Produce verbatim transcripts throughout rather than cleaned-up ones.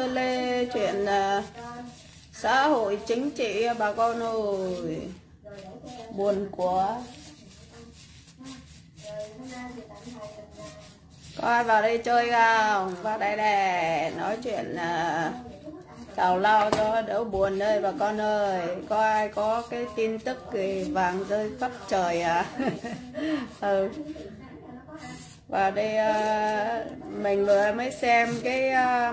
lê lê chuyện uh, xã hội chính trị bà con ơi, buồn quá. Có ai vào đây chơi không? Vào đây nè, nói chuyện uh, tào lao cho đỡ buồn đây bà con ơi. Có ai có cái tin tức thì vàng rơi khắp trời à? Ừ. Và đây uh, mình vừa mới xem cái uh,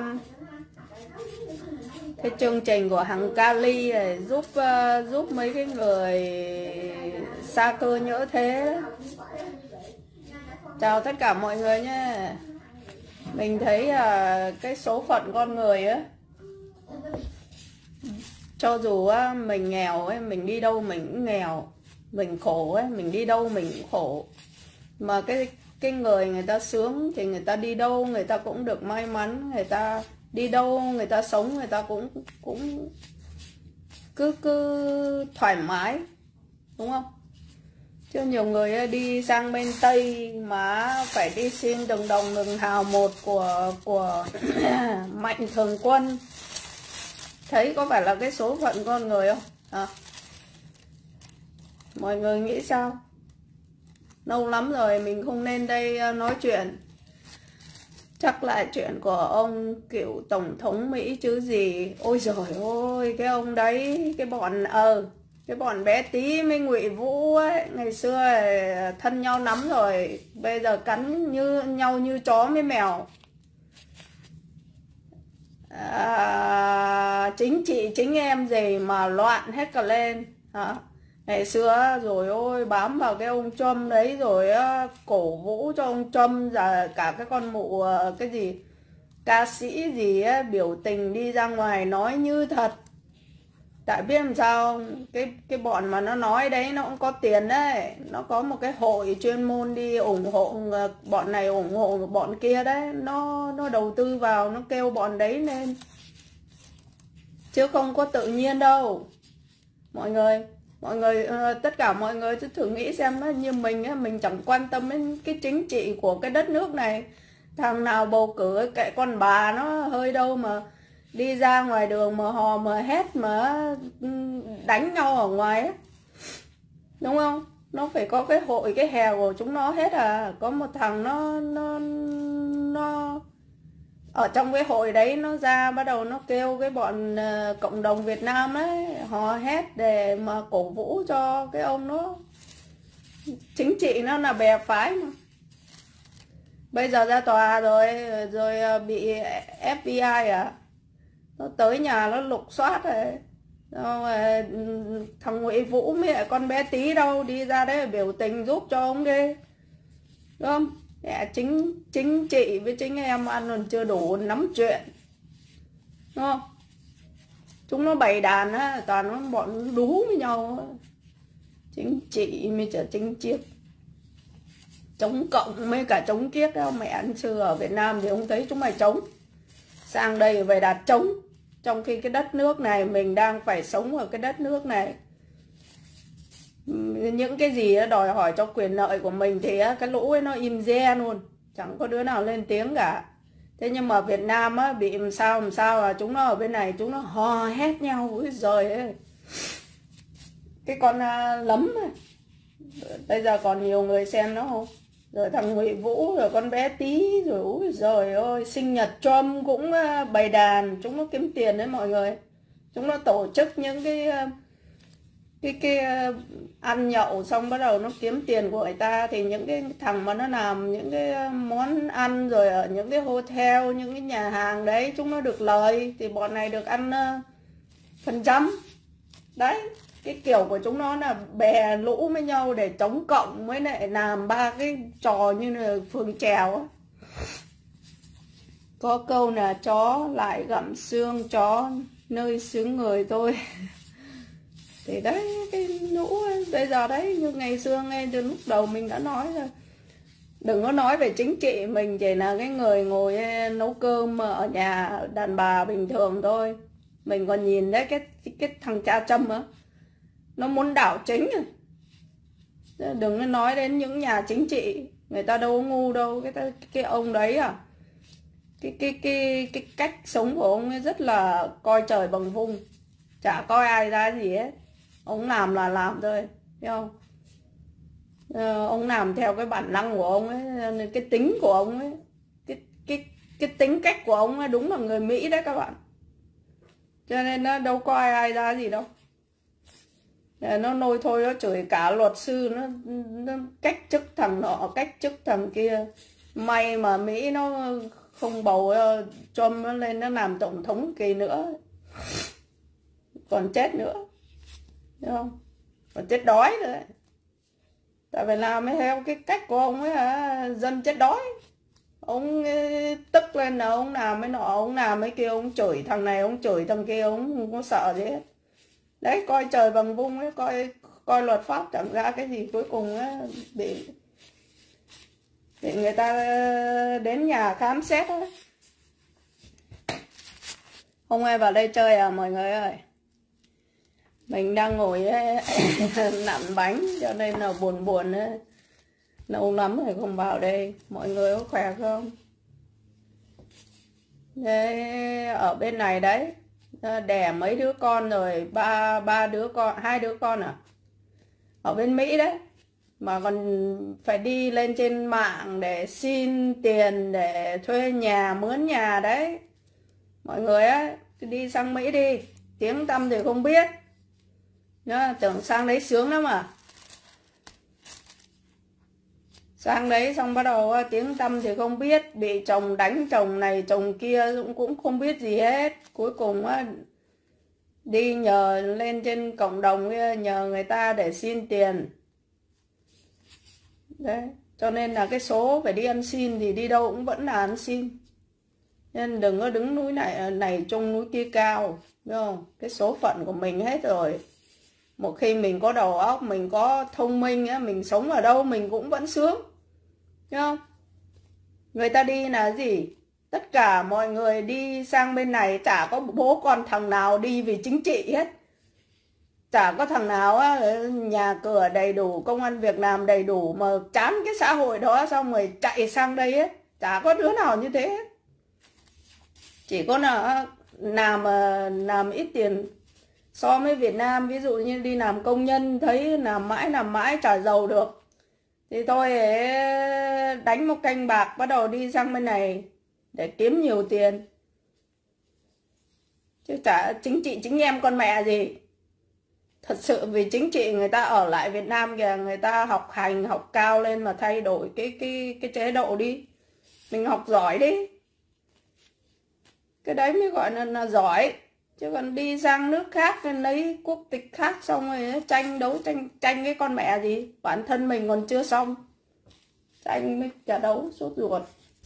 cái chương trình của Hằng Kali này, giúp uh, giúp mấy cái người xa cơ nhỡ thế. Chào tất cả mọi người nhé. Mình thấy uh, cái số phận con người á, cho dù uh, mình nghèo ấy, mình đi đâu mình cũng nghèo, mình khổ ấy, mình đi đâu mình cũng khổ. Mà cái cái người người ta sướng thì người ta đi đâu người ta cũng được may mắn, người ta đi đâu người ta sống người ta cũng cũng cứ cứ thoải mái, đúng không? Chứ nhiều người đi sang bên Tây mà phải đi xin từng đồng từng hào một của của Mạnh Thường Quân. Thấy có phải là cái số phận con người không? À, mọi người nghĩ sao? Lâu lắm rồi mình không lên đây nói chuyện. Chắc lại chuyện của ông cựu tổng thống Mỹ chứ gì. Ôi giời ơi, cái ông đấy, cái bọn ờ cái bọn bé tí với Ngụy Vũ ấy, ngày xưa thân nhau lắm rồi, bây giờ cắn như nhau như chó với mèo. À, chính chị chính em gì mà loạn hết cả lên hả? Ngày xưa rồi ôi bám vào cái ông Trump đấy rồi cổ vũ cho ông Trump, giờ cả cái con mụ cái gì ca sĩ gì ấy, biểu tình đi ra ngoài nói như thật. Tại biết làm sao, cái cái bọn mà nó nói đấy nó cũng có tiền đấy, nó có một cái hội chuyên môn đi ủng hộ bọn này ủng hộ bọn kia đấy, nó nó đầu tư vào, nó kêu bọn đấy lên, chứ không có tự nhiên đâu mọi người. Mọi người uh, tất cả mọi người thử nghĩ xem đó, như mình á, mình chẳng quan tâm đến cái chính trị của cái đất nước này. Thằng nào bầu cử kệ con bà nó hơi đâu mà đi ra ngoài đường mà hò mà hét mà đánh nhau ở ngoài ấy. Đúng không? Nó phải có cái hội cái hè của chúng nó hết à. Có một thằng nó nó nó ở trong cái hội đấy nó ra bắt đầu nó kêu cái bọn uh, cộng đồng Việt Nam ấy hò hét để mà cổ vũ cho cái ông nó. Chính trị nó là bè phái mà. Bây giờ ra tòa rồi rồi bị ép bê i à, nó tới nhà nó lục soát rồi. Rồi thằng Ngụy Vũ với lại con bé tí đâu đi ra đấy biểu tình giúp cho ông đi, đúng không? Chính chính chị với chính em ăn còn chưa đủ nắm chuyện, đúng không? Chúng nó bày đàn á, toàn nó bọn đú với nhau á. Chính trị mới trở chính triết, chống cộng mấy cả chống triết đó. Mẹ ăn xưa ở Việt Nam thì không thấy chúng mày chống, sang đây về đạt chống, trong khi cái đất nước này mình đang phải sống ở cái đất nước này. Những cái gì đòi hỏi cho quyền lợi của mình thì cái lũ ấy nó im re luôn, chẳng có đứa nào lên tiếng cả. Thế nhưng mà Việt Nam á, bị làm sao làm sao là chúng nó ở bên này chúng nó hò hét nhau. Úi giời ơi, cái con uh, lấm này. Bây giờ còn nhiều người xem nó không? Rồi thằng Ngụy Vũ, rồi con bé tí, rồi úi giời ơi, sinh nhật Trump cũng uh, bày đàn. Chúng nó kiếm tiền đấy mọi người. Chúng nó tổ chức những cái uh, cái cái uh, ăn nhậu xong bắt đầu nó kiếm tiền của người ta. Thì những cái thằng mà nó làm những cái món ăn rồi ở những cái hotel, những cái nhà hàng đấy, chúng nó được lời thì bọn này được ăn uh, phần trăm. Đấy, cái kiểu của chúng nó là bè lũ với nhau để chống cộng, mới lại làm ba cái trò như là phường trèo á. Có câu là chó lại gặm xương chó nơi xứ người tôi. Thì đấy, cái lũ ấy, bây giờ đấy, như ngày xưa ngay từ lúc đầu mình đã nói rồi, đừng có nói về chính trị, mình chỉ là cái người ngồi nấu cơm ở nhà đàn bà bình thường thôi. Mình còn nhìn đấy cái cái thằng cha Trâm á, nó muốn đảo chính rồi. Đừng có nói đến những nhà chính trị, người ta đâu có ngu đâu. Cái cái ông đấy à, cái cái cái cái cách sống của ông ấy rất là coi trời bằng vung, chả coi ai ra gì hết, ông làm là làm thôi, thấy không? Ờ, ông làm theo cái bản năng của ông ấy, cái tính của ông ấy, cái cái cái tính cách của ông ấy đúng là người Mỹ đấy các bạn, cho nên nó đâu có ai ai ra gì đâu. Nó nôi thôi nó chửi cả luật sư, nó, nó cách chức thằng nọ cách chức thằng kia. May mà Mỹ nó không bầu Trump nó lên nó làm tổng thống kỳ nữa còn chết nữa, thấy không? Còn chết đói nữa, tại vì làm theo cái cách của ông ấy hả, dân chết đói. Ông tức lên là ông làm mấy nọ, ông làm mấy kia, ông chửi thằng này, ông chửi thằng kia, ông không có sợ gì hết. Đấy, coi trời bằng vung ấy, coi coi luật pháp chẳng ra cái gì, cuối cùng ấy, bị bị người ta đến nhà khám xét ấy. Không ai vào đây chơi à mọi người ơi? Mình đang ngồi ấy, nặn bánh cho nên là buồn buồn ấy. Lâu lắm rồi không vào đây. Mọi người có khỏe không? Đấy, ở bên này đấy, đẻ mấy đứa con rồi, ba ba đứa con, hai đứa con à? Ở bên Mỹ đấy, mà còn phải đi lên trên mạng để xin tiền để thuê nhà, mướn nhà đấy. Mọi người á, đi sang Mỹ đi, tiếng tăm thì không biết. Nhá, tưởng sang đấy sướng lắm à. Sang đấy xong bắt đầu tiếng tăm thì không biết, bị chồng đánh chồng này chồng kia cũng không biết gì hết. Cuối cùng á, đi nhờ lên trên cộng đồng nhờ người ta để xin tiền. Đấy, cho nên là cái số phải đi ăn xin thì đi đâu cũng vẫn là ăn xin. Nên đừng có đứng núi này này trông núi kia cao, biết không? Cái số phận của mình hết rồi. Một khi mình có đầu óc, mình có thông minh á, mình sống ở đâu mình cũng vẫn sướng, biết không? Người ta đi là gì? Tất cả mọi người đi sang bên này chả có bố con thằng nào đi vì chính trị hết. Chả có thằng nào á, nhà cửa đầy đủ, công ăn việc làm đầy đủ mà chán cái xã hội đó xong rồi chạy sang đây hết. Chả có đứa nào như thế hết. Chỉ có là làm làm ít tiền so với Việt Nam, ví dụ như đi làm công nhân thấy làm mãi làm mãi chả giàu được thì thôi đánh một canh bạc bắt đầu đi sang bên này để kiếm nhiều tiền. Chứ chả chính trị chính em con mẹ gì. Thật sự vì chính trị người ta ở lại Việt Nam kìa, người ta học hành học cao lên mà thay đổi cái cái cái chế độ đi. Mình học giỏi đi. Cái đấy mới gọi là, là giỏi. Chứ còn đi sang nước khác lấy quốc tịch khác xong rồi tranh đấu tranh tranh cái con mẹ gì. Bản thân mình còn chưa xong, tranh mới trả đấu sốt ruột.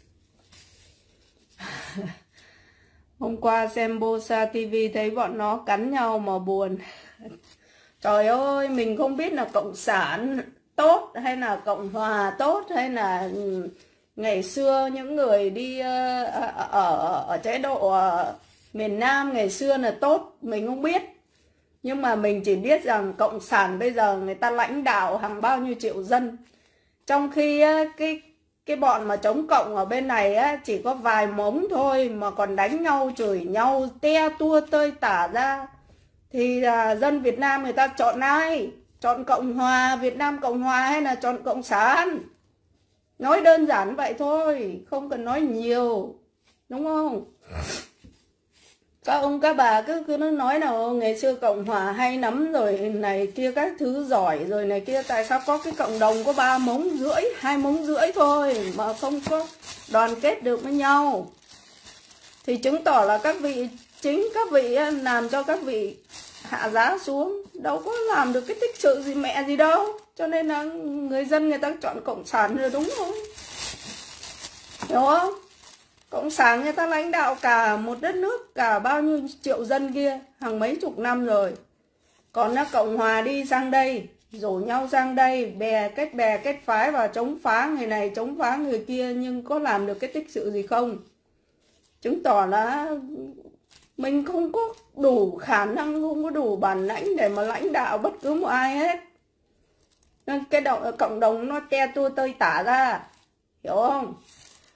Hôm qua xem Bosa ti vi thấy bọn nó cắn nhau mà buồn. Trời ơi, mình không biết là cộng sản tốt hay là cộng hòa tốt, hay là ngày xưa những người đi ở, ở, ở chế độ miền Nam ngày xưa là tốt, mình không biết. Nhưng mà mình chỉ biết rằng cộng sản bây giờ người ta lãnh đạo hàng bao nhiêu triệu dân. Trong khi cái cái bọn mà chống cộng ở bên này á, chỉ có vài mống thôi mà còn đánh nhau, chửi nhau, te tua tơi tả ra. Thì à, dân Việt Nam người ta chọn ai? Chọn Cộng Hòa, Việt Nam Cộng Hòa hay là chọn Cộng sản? Nói đơn giản vậy thôi, không cần nói nhiều, đúng không? Các ông các bà cứ cứ nói là ngày xưa Cộng Hòa hay lắm rồi này kia các thứ giỏi rồi này kia. Tại sao có cái cộng đồng có ba mống rưỡi, hai mống rưỡi thôi mà không có đoàn kết được với nhau? Thì chứng tỏ là các vị, chính các vị làm cho các vị hạ giá xuống, đâu có làm được cái tích sự gì mẹ gì đâu. Cho nên là người dân người ta chọn cộng sản rồi, đúng không? Hiểu không? Cộng sản người ta lãnh đạo cả một đất nước, cả bao nhiêu triệu dân kia, hàng mấy chục năm rồi. Còn nó Cộng Hòa đi sang đây, rủ nhau sang đây, bè kết bè kết phái và chống phá người này, chống phá người kia, nhưng có làm được cái tích sự gì không? Chứng tỏ là mình không có đủ khả năng, không có đủ bản lãnh để mà lãnh đạo bất cứ một ai hết. Nên cái động, cộng đồng nó te tua tơi tả ra, hiểu không?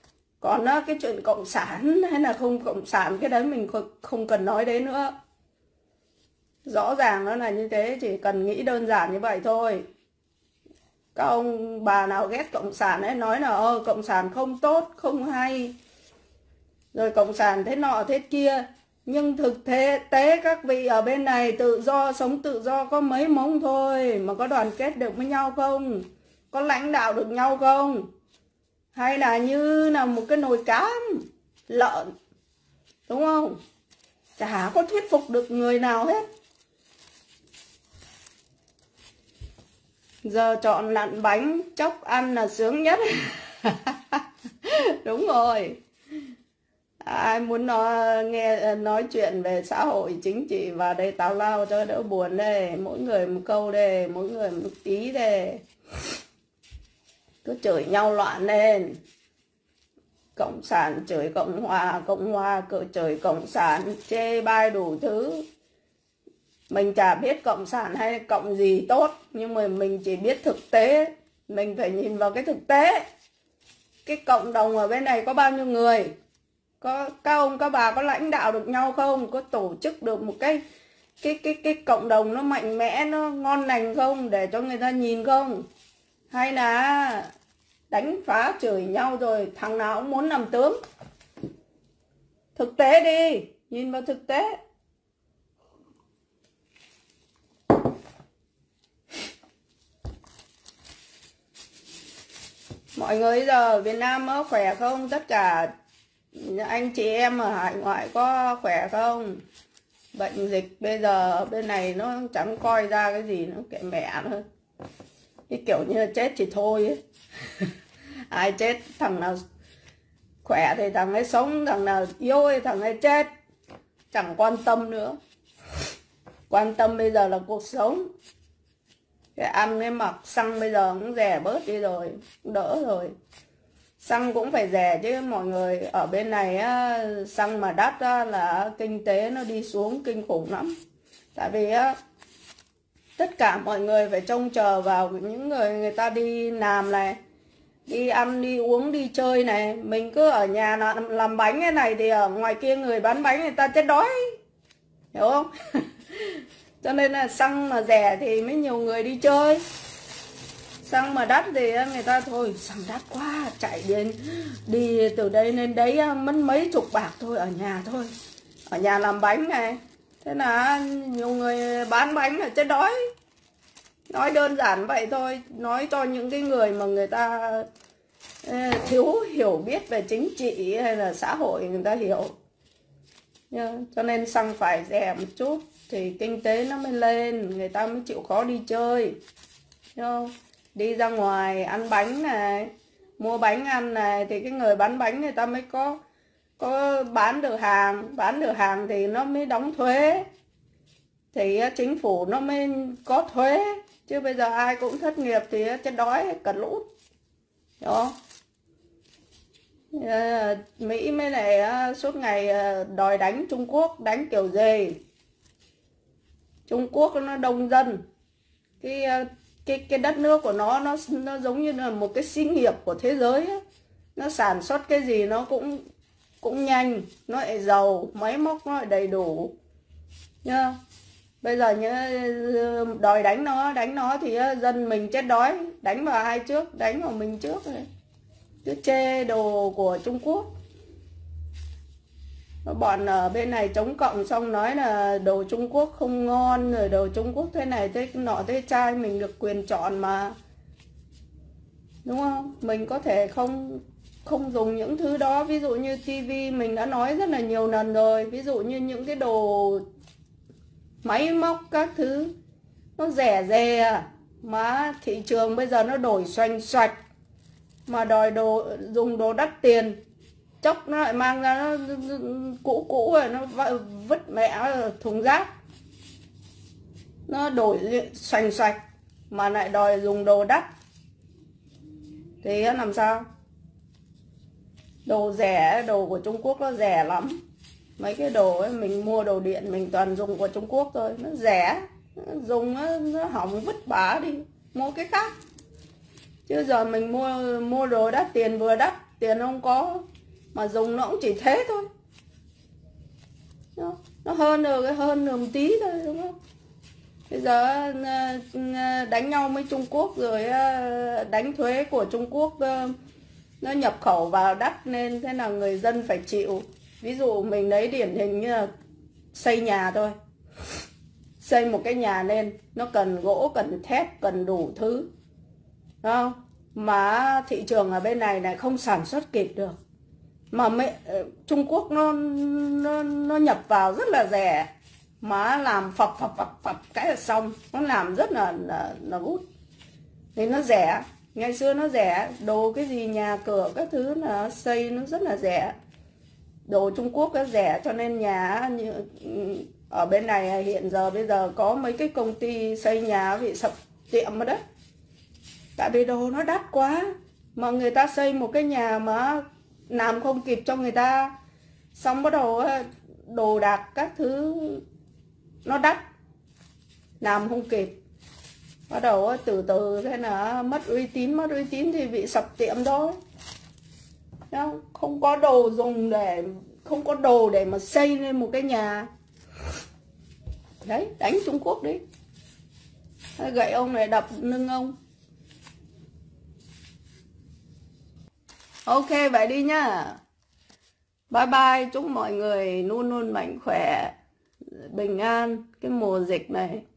Còn á, cái chuyện cộng sản hay là không cộng sản, cái đấy mình không cần nói đến nữa. Rõ ràng nó là như thế, chỉ cần nghĩ đơn giản như vậy thôi. Các ông bà nào ghét cộng sản ấy nói là ơ cộng sản không tốt, không hay, rồi cộng sản thế nọ thế kia. Nhưng thực tế tế các vị ở bên này tự do, sống tự do có mấy mống thôi, mà có đoàn kết được với nhau không? Có lãnh đạo được nhau không? Hay là như là một cái nồi cám lợn, đúng không? Chả có thuyết phục được người nào hết. Giờ chọn lặn bánh chốc ăn là sướng nhất. Đúng rồi. Ai muốn nói, nghe nói chuyện về xã hội chính trị vào đây tào lao cho đỡ buồn đây. Mỗi người một câu đây, mỗi người một ý đây. Cứ chửi nhau loạn lên. Cộng sản chửi Cộng Hòa, Cộng Hòa cự chửi Cộng sản, chê bai đủ thứ. Mình chả biết cộng sản hay cộng gì tốt, nhưng mà mình chỉ biết thực tế. Mình phải nhìn vào cái thực tế. Cái cộng đồng ở bên này có bao nhiêu người? Có các ông các bà có lãnh đạo được nhau không? Có tổ chức được một cái cái cái cái cộng đồng nó mạnh mẽ, nó ngon lành không, để cho người ta nhìn không? Hay là đánh phá chửi nhau rồi thằng nào cũng muốn làm tướng? Thực tế đi, nhìn vào thực tế. Mọi người giờ ở Việt Nam có khỏe không? Tất cả anh chị em ở hải ngoại có khỏe không? Bệnh dịch bây giờ ở bên này nó chẳng coi ra cái gì, nó kệ mẹ nữa. Cái kiểu như là chết thì thôi ấy. Ai chết, thằng nào khỏe thì thằng ấy sống, thằng nào yếu thì thằng ấy chết. Chẳng quan tâm nữa. Quan tâm bây giờ là cuộc sống. Cái ăn cái mặc xăng bây giờ cũng rẻ bớt đi rồi, cũng đỡ rồi. Xăng cũng phải rẻ chứ mọi người. Ở bên này á, xăng mà đắt á, là kinh tế nó đi xuống kinh khủng lắm. Tại vì á, tất cả mọi người phải trông chờ vào những người người ta đi làm này, đi ăn, đi uống, đi chơi này. Mình cứ ở nhà làm, làm bánh cái này thì ở ngoài kia người bán bánh người ta chết đói, hiểu không? Cho nên là xăng mà rẻ thì mới nhiều người đi chơi. Xăng mà đắt thì người ta thôi, xăng đắt quá, chạy đến đi từ đây lên đấy mất mấy chục bạc thôi, ở nhà thôi, ở nhà làm bánh này. Thế là nhiều người bán bánh là chết đói. Nói đơn giản vậy thôi, nói cho những cái người mà người ta thiếu hiểu biết về chính trị hay là xã hội người ta hiểu. Cho nên xăng phải rẻ một chút thì kinh tế nó mới lên, người ta mới chịu khó đi chơi. Đi ra ngoài ăn bánh này, mua bánh ăn này, thì cái người bán bánh người ta mới có có bán được hàng. Bán được hàng thì nó mới đóng thuế, thì chính phủ nó mới có thuế. Chứ bây giờ ai cũng thất nghiệp thì chết đói cật lút, hiểu không? Mỹ mới lại suốt ngày đòi đánh Trung Quốc. Đánh kiểu gì? Trung Quốc nó đông dân, cái cái cái đất nước của nó nó nó giống như là một cái xí nghiệp của thế giới ấy. Nó sản xuất cái gì nó cũng cũng nhanh, nó lại giàu, máy móc nó lại đầy đủ nhá. Bây giờ như đòi đánh nó đánh nó thì dân mình chết đói. Đánh vào ai trước? Đánh vào mình trước rồi. Cứ chê đồ của Trung Quốc. Bọn ở bên này chống cộng xong nói là đồ Trung Quốc không ngon, rồi đồ Trung Quốc thế này thế nọ thế trai. Mình được quyền chọn mà, đúng không? Mình có thể không không dùng những thứ đó. Ví dụ như tivi mình đã nói rất là nhiều lần rồi. Ví dụ như những cái đồ máy móc các thứ nó rẻ rè, mà thị trường bây giờ nó đổi xoành xoạch, mà đòi đồ dùng đồ đắt tiền, chốc nó lại mang ra nó cũ cũ rồi nó vứt mẹ thùng rác. Nó đổi xoành xoạch mà lại đòi dùng đồ đắt thì làm sao? Đồ rẻ, đồ của Trung Quốc nó rẻ lắm. Mấy cái đồ ấy, mình mua đồ điện mình toàn dùng của Trung Quốc thôi. Nó rẻ, nó dùng nó, nó hỏng vứt bả đi, mua cái khác. Chứ giờ mình mua mua đồ đắt tiền, vừa đắt tiền không có, mà dùng nó cũng chỉ thế thôi, nó, nó hơn được cái hơn được một tí thôi, đúng không? Bây giờ đánh nhau với Trung Quốc rồi đánh thuế của Trung Quốc nó nhập khẩu vào đắt nên thế là người dân phải chịu. Ví dụ mình lấy điển hình như là xây nhà thôi, xây một cái nhà lên nó cần gỗ, cần thép, cần đủ thứ, đúng không? Mà thị trường ở bên này này không sản xuất kịp được, mà mẹ, Trung Quốc nó, nó nó nhập vào rất là rẻ, mà làm phập phập phập phập cái là xong, nó làm rất là là, là hút, thì nó rẻ. Ngày xưa nó rẻ, đồ cái gì nhà cửa các thứ là xây nó rất là rẻ, đồ Trung Quốc nó rẻ, cho nên nhà như ở bên này hiện giờ bây giờ có mấy cái công ty xây nhà bị sập tiệm rồi đấy, tại vì đồ nó đắt quá, mà người ta xây một cái nhà mà làm không kịp cho người ta, xong bắt đầu đồ đạc các thứ nó đắt, làm không kịp, bắt đầu từ từ thế là mất uy tín, mất uy tín thì bị sập tiệm thôi. Không có đồ dùng để, không có đồ để mà xây lên một cái nhà. Đấy, đánh Trung Quốc đấy, gậy ông này đập lưng ông. Ok vậy đi nhá, bye bye, chúc mọi người luôn luôn mạnh khỏe, bình an cái mùa dịch này.